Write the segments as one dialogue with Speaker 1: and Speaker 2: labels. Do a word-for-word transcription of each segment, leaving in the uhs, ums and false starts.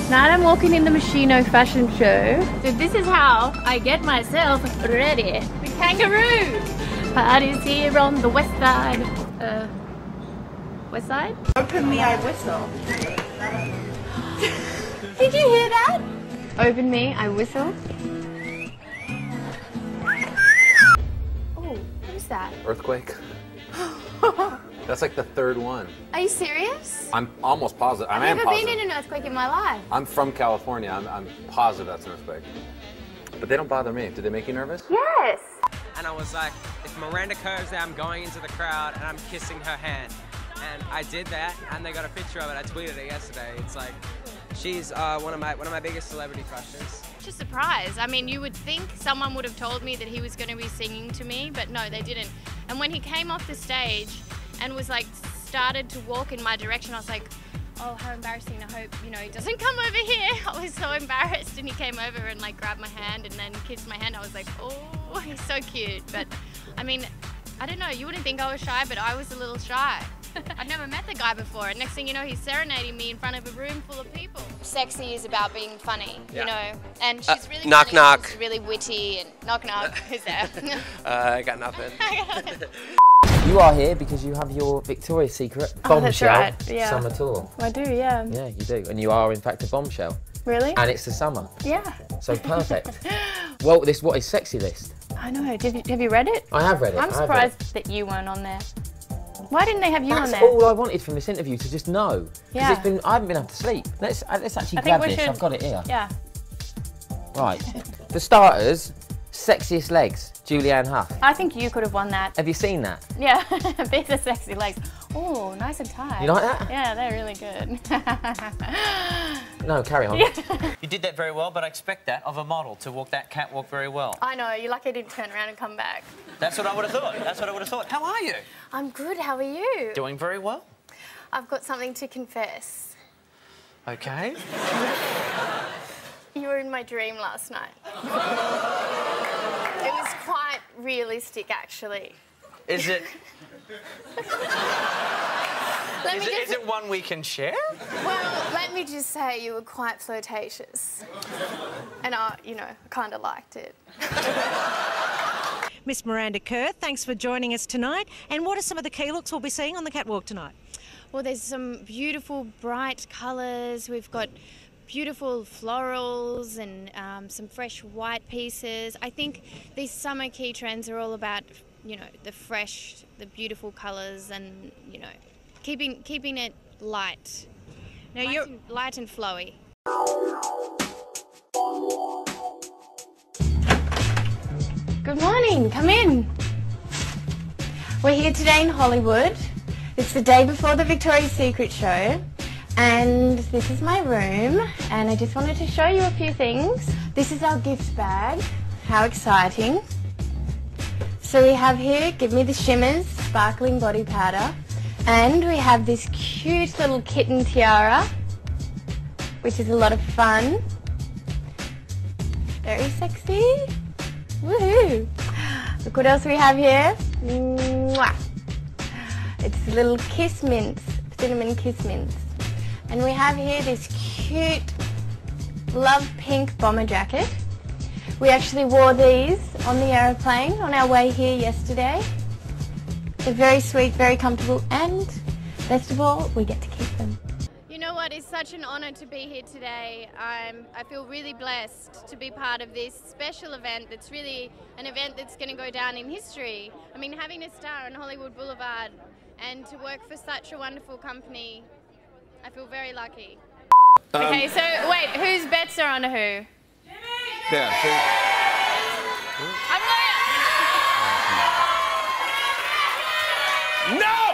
Speaker 1: Tonight I'm walking in the Moschino fashion show. So this is how I get myself ready. The kangaroo party's here on the west side. Uh, west side?
Speaker 2: Open me, I whistle.
Speaker 1: Did you hear that? Open me, I whistle. Oh, what is that?
Speaker 3: Earthquake. That's like the third one.
Speaker 1: Are you serious?
Speaker 3: I'm almost positive. I
Speaker 1: I've
Speaker 3: am
Speaker 1: never
Speaker 3: positive.
Speaker 1: been in an earthquake in my life.
Speaker 3: I'm from California. I'm, I'm positive that's an earthquake. But they don't bother me. Did they make you nervous?
Speaker 1: Yes.
Speaker 4: And I was like, if Miranda Kerr's there, I'm going into the crowd and I'm kissing her hand. And I did that, and they got a picture of it. I tweeted it yesterday. It's like, she's uh, one of my one of my biggest celebrity crushes.
Speaker 1: Just a surprise. I mean, you would think someone would have told me that he was going to be singing to me, but no, they didn't. And when he came off the stage and was like, started to walk in my direction, I was like, oh, how embarrassing. I hope, you know, he doesn't come over here. I was so embarrassed, and he came over and like grabbed my hand and then kissed my hand. I was like, oh, he's so cute. But I mean, I don't know, you wouldn't think I was shy, but I was a little shy. I'd never met the guy before, and next thing you know, he's serenading me in front of a room full of people. Sexy is about being funny,
Speaker 4: Yeah.
Speaker 1: you know, and she's
Speaker 4: Uh,
Speaker 1: really
Speaker 4: knock,
Speaker 1: funny,
Speaker 4: knock.
Speaker 1: she's really witty, and knock knock, who's there?
Speaker 4: uh, I got nothing.
Speaker 5: You are here because you have your Victoria's Secret
Speaker 1: Oh, that's
Speaker 5: bombshell
Speaker 1: right, yeah.
Speaker 5: summer tour.
Speaker 1: I do, yeah.
Speaker 5: Yeah, you do. And you are, in fact, a bombshell.
Speaker 1: Really?
Speaker 5: And it's the summer.
Speaker 1: Yeah.
Speaker 5: So perfect. Well, this What is Sexy list.
Speaker 1: I know, Did you, have you read it?
Speaker 5: I have read it.
Speaker 1: I'm
Speaker 5: I have read it.
Speaker 1: surprised that you weren't on there. Why didn't they have you
Speaker 5: That's
Speaker 1: on there?
Speaker 5: all I wanted from this interview, to just know. Because
Speaker 1: Yeah.
Speaker 5: it's been, I haven't been able to sleep. Let's, uh, let's actually
Speaker 1: I think
Speaker 5: grab
Speaker 1: we
Speaker 5: this.
Speaker 1: should-
Speaker 5: I've got it here.
Speaker 1: Yeah.
Speaker 5: Right. For starters, sexiest legs, Julianne Hough.
Speaker 1: I think you could have won that.
Speaker 5: Have you seen that?
Speaker 1: Yeah, these are sexy legs. Oh, nice and tight.
Speaker 5: You like that?
Speaker 1: Yeah, they're really good.
Speaker 5: No, carry on.
Speaker 6: You did that very well, but I expect that of a model, to walk that catwalk very well.
Speaker 1: I know, you're lucky I didn't turn around and come back.
Speaker 6: That's what I would have thought. That's what I would have thought. How are you?
Speaker 1: I'm good, how are you?
Speaker 6: Doing very well.
Speaker 1: I've got something to confess.
Speaker 6: Okay.
Speaker 1: You were in my dream last night. It was quite realistic, actually.
Speaker 6: Is it...
Speaker 1: Let
Speaker 6: Is
Speaker 1: me
Speaker 6: it,
Speaker 1: just,
Speaker 6: is it one we can share?
Speaker 1: Well, let me just say you were quite flirtatious. And I, you know, kind of liked it.
Speaker 7: Miss Miranda Kerr, thanks for joining us tonight. And what are some of the key looks we'll be seeing on the catwalk tonight?
Speaker 1: Well, there's some beautiful, bright colours. We've got beautiful florals and um, some fresh white pieces. I think these summer key trends are all about, you know, the fresh, the beautiful colours, and, you know, keeping keeping it light. Now light you're and, light and flowy. Good morning. Come in. We're here today in Hollywood. It's the day before the Victoria's Secret show, and this is my room, and I just wanted to show you a few things. This is our gift bag. How exciting. So we have here, Give Me the Shimmers sparkling body powder, and we have this cute little kitten tiara, which is a lot of fun. Very sexy. Woohoo! Look what else we have here. Mwah. It's little kiss mints, cinnamon kiss mints. And we have here this cute love pink bomber jacket. We actually wore these on the aeroplane on our way here yesterday. They're very sweet, very comfortable, and best of all, we get to keep them. You know what, it's such an honour to be here today. I'm, I feel really blessed to be part of this special event that's really an event that's going to go down in history. I mean, having a star on Hollywood Boulevard and to work for such a wonderful company, I feel very lucky. Um, okay, so wait, whose bets are on who?
Speaker 3: Yeah.
Speaker 1: I'm going.
Speaker 3: No!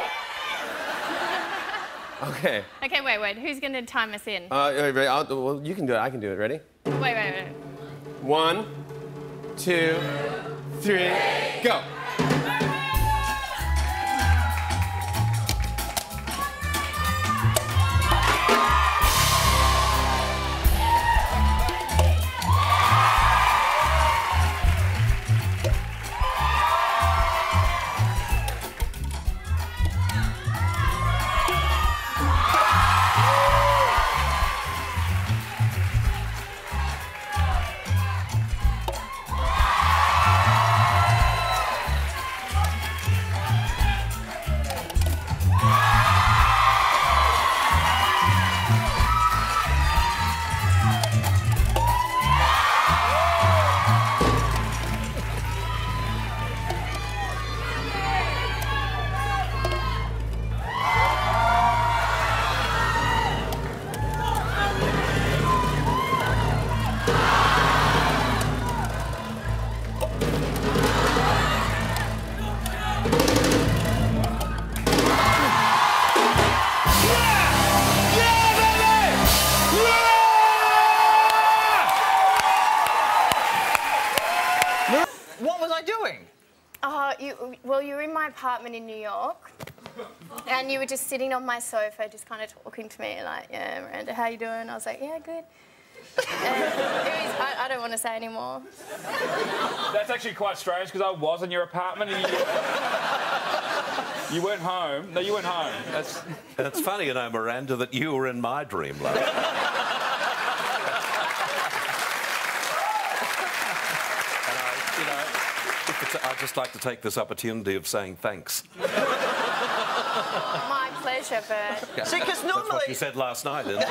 Speaker 3: Okay.
Speaker 1: Okay, wait, wait. Who's going to time us in?
Speaker 3: Uh, ready? I'll, well, you can do it. I can do it. Ready?
Speaker 1: Wait, wait, wait.
Speaker 3: One, two, three, go.
Speaker 1: Well, you were in my apartment in New York, and you were just sitting on my sofa, just kind of talking to me, like, yeah, Miranda, how you doing? I was like, yeah, good. And it was, I, I don't want to say anymore.
Speaker 2: That's actually quite strange, because I was in your apartment and you... You weren't home. No, you weren't home. That's...
Speaker 8: It's funny, you know, Miranda, that you were in my dream last night. And I, you know, if it's, I'd just like to take this opportunity of saying thanks.
Speaker 1: My pleasure, Bert.
Speaker 8: Yeah.
Speaker 6: See, because
Speaker 8: That's
Speaker 6: normally...
Speaker 8: what you said last night, isn't it?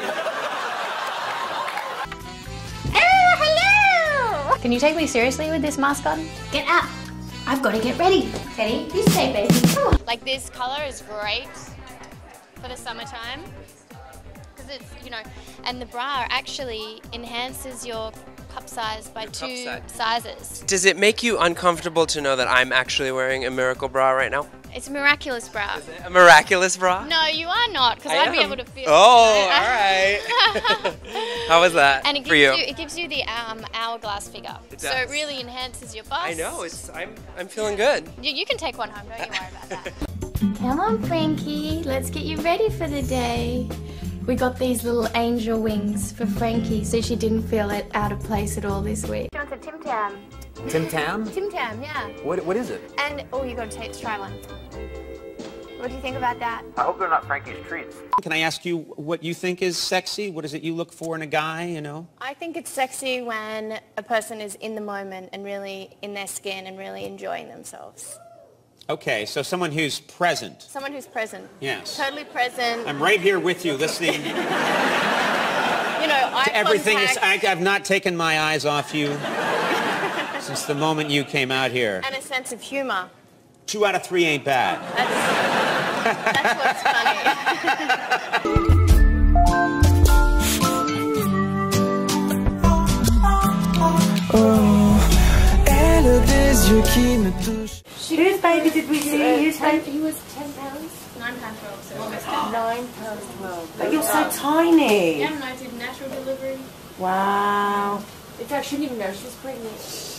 Speaker 1: Oh, hello! Can you take me seriously with this mask on?
Speaker 9: Get up. I've got to get ready. Teddy, you stay, baby. Come on.
Speaker 1: Like, this colour is great for the summertime. Because it's, you know, and the bra actually enhances your cup size by two
Speaker 4: size.
Speaker 1: sizes.
Speaker 4: Does it make you uncomfortable to know that I'm actually wearing a miracle bra right now?
Speaker 1: It's a miraculous bra.
Speaker 4: Is it a miraculous bra?
Speaker 1: No, you are not, because
Speaker 4: I
Speaker 1: I'd be
Speaker 4: am.
Speaker 1: able to feel
Speaker 4: Oh,
Speaker 1: it.
Speaker 4: all right. How was that
Speaker 1: And it gives
Speaker 4: for you?
Speaker 1: you it gives you the um, hourglass figure.
Speaker 4: It
Speaker 1: So
Speaker 4: does.
Speaker 1: it really enhances your bust.
Speaker 4: I know. It's I'm I'm feeling good.
Speaker 1: You, you can take one home, don't you worry about that. Come on, Frankie, let's get you ready for the day. We got these little angel wings for Frankie, so she didn't feel it out of place at all this week. She wants a Tim Tam.
Speaker 3: Tim Tam?
Speaker 1: Tim Tam, yeah.
Speaker 3: What, what is it?
Speaker 1: And, oh, you got to take, try one. What do you think about that?
Speaker 3: I hope they're not Frankie's treats.
Speaker 10: Can I ask you what you think is sexy? What is it you look for in a guy, you know?
Speaker 1: I think it's sexy when a person is in the moment and really in their skin and really enjoying themselves.
Speaker 10: Okay, so someone who's present.
Speaker 1: Someone who's present.
Speaker 10: Yes.
Speaker 1: Totally present.
Speaker 10: I'm right here with you, listening
Speaker 1: You know, eye
Speaker 10: to everything. Is,
Speaker 1: contact
Speaker 10: I, I've not taken my eyes off you since the moment you came out here.
Speaker 1: and a sense of humor.
Speaker 10: Two out of three ain't bad.
Speaker 1: That's, that's what's funny.
Speaker 11: Whose baby did we see? Whose baby?
Speaker 1: He was ten pounds? nine pounds twelve, so almost ten.
Speaker 11: Nine pounds twelve. But you're so tiny.
Speaker 1: Yeah, and I did natural delivery.
Speaker 11: Wow. In fact, she didn't even know she was pregnant.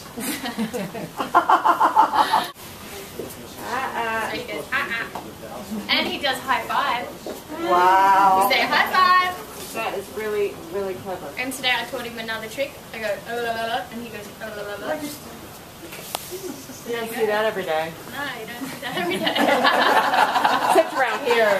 Speaker 1: So he goes, ah, ah. And he does high five.
Speaker 11: Wow.
Speaker 1: You say high five.
Speaker 11: That is really, really clever.
Speaker 1: And today I taught him another trick. I go, oh, la, la, la, and he goes, oh, la, la, la.
Speaker 11: You don't see that every day.
Speaker 1: No, you don't see that every day.
Speaker 11: Except around here.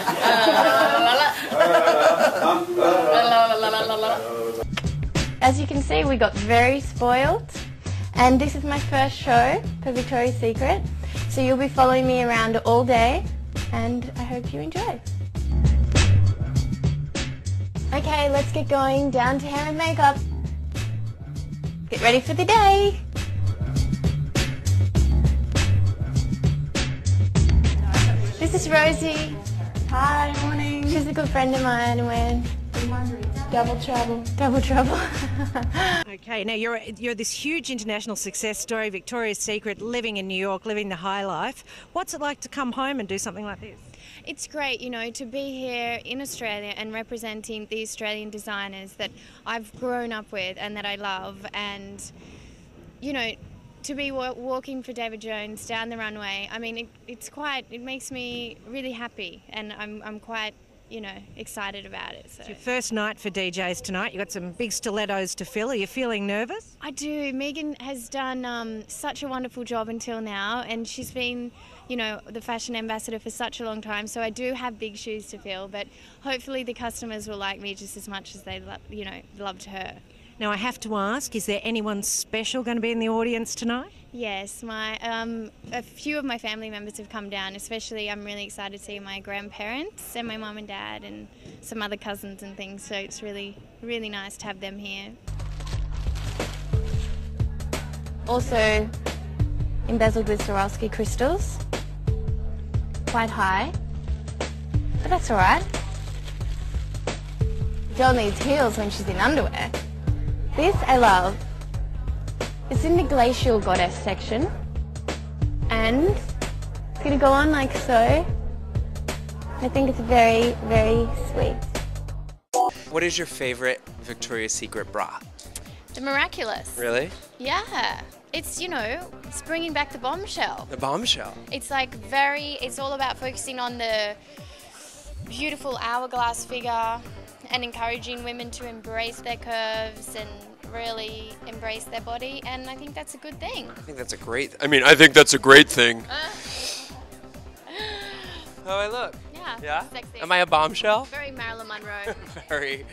Speaker 1: As you can see, we got very spoiled. And this is my first show for Victoria's Secret. So you'll be following me around all day. And I hope you enjoy. Okay, let's get going. Down to hair and makeup. Get ready for the day. This is Rosie. Hi, morning. She's a good friend of mine and we're double trouble. Double trouble.
Speaker 7: Okay, now you're you're this huge international success story, Victoria's Secret, living in New York, living the high life. What's it like to come home and do something like this?
Speaker 1: It's great, you know, to be here in Australia and representing the Australian designers that I've grown up with and that I love, and, you know, to be wa walking for David Jones down the runway. I mean, it, it's quite, it makes me really happy, and I'm, I'm quite, you know, excited about it. So.
Speaker 7: It's your first night for D Js tonight. You've got some big stilettos to fill. Are you feeling nervous?
Speaker 1: I do. Megan has done um, such a wonderful job until now, and she's been, you know, the fashion ambassador for such a long time, so I do have big shoes to fill, but hopefully the customers will like me just as much as they, lo you know, loved her.
Speaker 7: Now, I have to ask, is there anyone special going to be in the audience tonight?
Speaker 1: Yes, my um, a few of my family members have come down, especially I'm really excited to see my grandparents and my mum and dad and some other cousins and things, so it's really, really nice to have them here. Also embezzled with Swarovski crystals, quite high, but that's alright. Girl needs heels when she's in underwear. This I love. It's in the Glacial Goddess section, and it's going to go on like so. I think it's very, very sweet.
Speaker 4: What is your favorite Victoria's Secret bra?
Speaker 1: The Miraculous.
Speaker 4: Really?
Speaker 1: Yeah.
Speaker 12: it's, you know, it's bringing back the bombshell.
Speaker 13: The bombshell.
Speaker 12: It's like very, it's all about focusing on the beautiful hourglass figure and encouraging women to embrace their curves and really embrace their body, and I think that's a good thing.
Speaker 13: I think that's a great, I mean, I think that's a great thing.
Speaker 12: Uh,
Speaker 13: How I look?
Speaker 12: yeah,
Speaker 13: Yeah?
Speaker 12: sexy.
Speaker 13: Am I a bombshell?
Speaker 12: Very Marilyn Monroe.
Speaker 13: Very.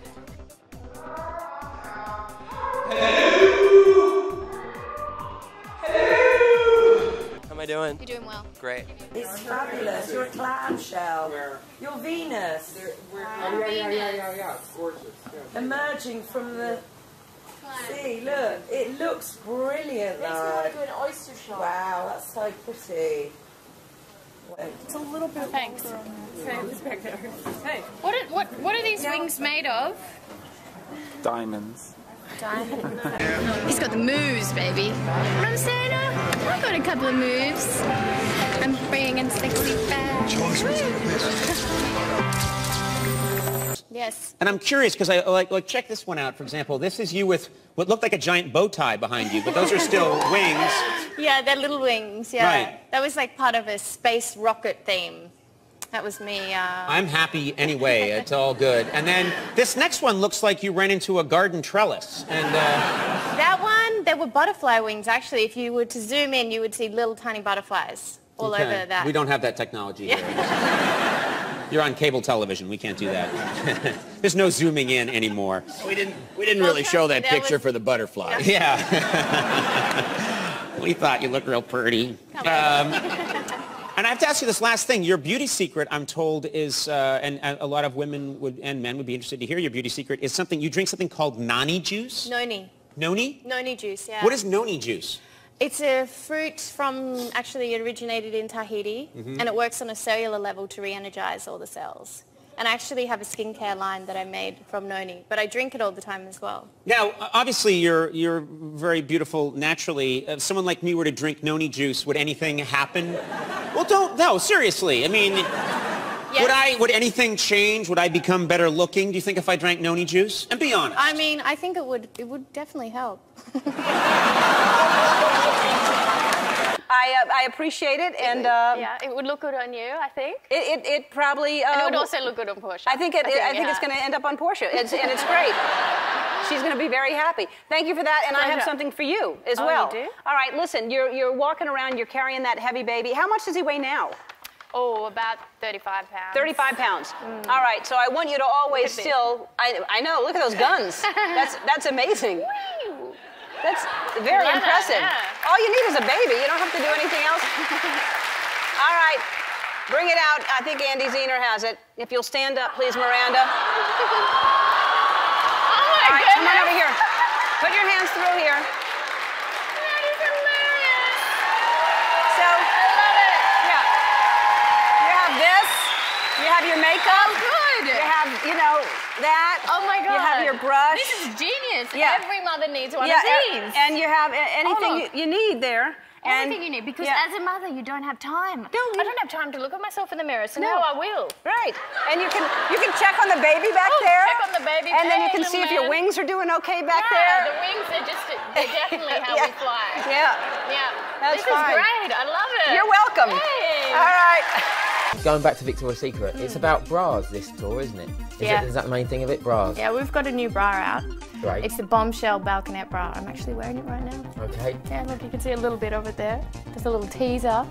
Speaker 13: How am I doing?
Speaker 12: You're doing well.
Speaker 13: Great.
Speaker 14: It's fabulous. You're a clamshell. You're Venus.
Speaker 12: I'm Venus.
Speaker 14: Emerging from the sea. Look, it looks brilliant.
Speaker 11: Makes me want to do an oyster shop.
Speaker 14: Wow, that's so pretty.
Speaker 11: It's a little bit.
Speaker 12: Thanks.
Speaker 11: Thanks. Hey.
Speaker 12: What are, what, what are these wings made of?
Speaker 2: Diamonds.
Speaker 12: Diamonds. He's got the moves, baby. What I'm saying, uh, I've got a couple of moves. I'm bringing in sexy bags. Yes.
Speaker 10: And I'm curious because I like, like check this one out, for example. This is you with what looked like a giant bow tie behind you, but those are still wings.
Speaker 12: Yeah, they're little wings, yeah.
Speaker 10: Right.
Speaker 12: That was like part of a space rocket theme. That was me. Uh...
Speaker 10: I'm happy anyway. It's all good. And then this next one looks like you ran into a garden trellis. And uh...
Speaker 12: that one, there were butterfly wings, actually. If you were to zoom in, you would see little tiny butterflies all
Speaker 10: okay.
Speaker 12: over that.
Speaker 10: We don't have that technology
Speaker 12: yeah.
Speaker 10: here. You're on cable television. We can't do that. There's no zooming in anymore.
Speaker 15: We didn't. We didn't really show that picture for the butterfly.
Speaker 10: Yeah. We thought you looked real pretty. Um, and I have to ask you this last thing. Your beauty secret, I'm told, is, uh, and, and a lot of women would and men would be interested to hear your beauty secret, is something you drink something called Noni juice.
Speaker 12: Noni.
Speaker 10: Noni?
Speaker 12: Noni juice. Yeah.
Speaker 10: What is Noni juice?
Speaker 12: It's a fruit from, actually it originated in Tahiti,
Speaker 10: mm-hmm.
Speaker 12: and it works on a cellular level to re-energize all the cells. And I actually have a skincare line that I made from Noni, but I drink it all the time as well.
Speaker 10: Now, obviously, you're, you're very beautiful naturally. If someone like me were to drink Noni juice, would anything happen? Well, don't, no, seriously. I mean, yes. would I, would anything change? Would I become better looking, do you think, if I drank Noni juice? And be honest.
Speaker 12: I mean, I think it would, it would definitely help.
Speaker 16: I, uh, I appreciate it, and uh,
Speaker 12: yeah, it would look good on you, I think.
Speaker 16: It, it, it probably. Uh,
Speaker 12: and it would also look good on Portia.
Speaker 16: I think it. I think, I think
Speaker 12: yeah.
Speaker 16: it's going to end up on Portia, it's, and it's great. She's going to be very happy. Thank you for that, and
Speaker 12: Pleasure.
Speaker 16: I have something for you as
Speaker 12: oh,
Speaker 16: well.
Speaker 12: You do?
Speaker 16: All right, listen. You're you're walking around. You're carrying that heavy baby. How much does he weigh now?
Speaker 12: Oh, about thirty-five pounds.
Speaker 16: thirty-five pounds. Mm. All right, so I want you to always still. I I know. Look at those guns. that's that's amazing.
Speaker 12: Woo.
Speaker 16: That's very
Speaker 12: Love
Speaker 16: impressive.
Speaker 12: It, yeah.
Speaker 16: All you need is a baby. You don't have to do anything else. All right, bring it out. I think Andy Zehner has it. If you'll stand up, please, Miranda.
Speaker 12: Oh my
Speaker 16: All right,
Speaker 12: goodness.
Speaker 16: come on over here. Put your hands through here.
Speaker 12: That is hilarious.
Speaker 16: So,
Speaker 12: I love it.
Speaker 16: Yeah. You have this. You have your makeup.
Speaker 12: Oh, good.
Speaker 16: You have, you know, that.
Speaker 12: Oh my God.
Speaker 16: You have your brush.
Speaker 12: This is genius.
Speaker 16: Yeah.
Speaker 12: Every mother needs one
Speaker 16: yeah,
Speaker 12: of these.
Speaker 16: And you have anything you, you need there.
Speaker 12: Anything you need, because
Speaker 16: yeah.
Speaker 12: as a mother, you don't have time.
Speaker 16: Don't
Speaker 12: I don't have time to look at myself in the mirror, so
Speaker 16: no.
Speaker 12: now I will.
Speaker 16: Right. And you can you can check on the baby back
Speaker 12: oh,
Speaker 16: there.
Speaker 12: check on the baby.
Speaker 16: And then you
Speaker 12: hey,
Speaker 16: can see
Speaker 12: man.
Speaker 16: if your wings are doing okay back
Speaker 12: yeah,
Speaker 16: there.
Speaker 12: the wings are just, they're definitely how
Speaker 16: yeah.
Speaker 12: we fly.
Speaker 16: Yeah.
Speaker 12: Yeah.
Speaker 16: That's
Speaker 12: this
Speaker 16: fine.
Speaker 12: is great. I love it.
Speaker 16: You're welcome.
Speaker 12: Hey.
Speaker 16: All right.
Speaker 5: Going back to Victoria's Secret, mm. it's about bras, this tour, isn't it? Is,
Speaker 12: yeah.
Speaker 5: it? is that the main thing of it, bras?
Speaker 12: Yeah, we've got a new bra out.
Speaker 5: Right.
Speaker 12: It's the Bombshell Balconette bra. I'm actually wearing it right now.
Speaker 5: Okay.
Speaker 12: Yeah, look, you can see a little bit of it there. There's a little teaser.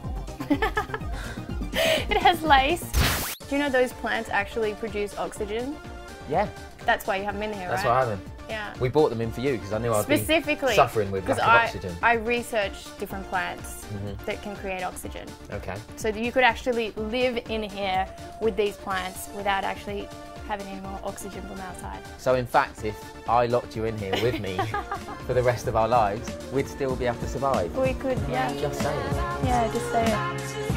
Speaker 12: It has lace. Do you know those plants actually produce oxygen?
Speaker 5: Yeah.
Speaker 12: That's why you have them in here,
Speaker 5: That's
Speaker 12: right?
Speaker 5: why I have them.
Speaker 12: Yeah.
Speaker 5: We bought them in for you because I knew I'd
Speaker 12: Specifically,
Speaker 5: be suffering with lack of
Speaker 12: I,
Speaker 5: oxygen.
Speaker 12: I researched different plants
Speaker 5: mm-hmm.
Speaker 12: that can create oxygen.
Speaker 5: Okay.
Speaker 12: So that you could actually live in here with these plants without actually having any more oxygen from outside.
Speaker 5: So in fact, if I locked you in here with me for the rest of our lives, we'd still be able to survive.
Speaker 12: We could, yeah.
Speaker 5: Just saying.
Speaker 12: Yeah, just say it.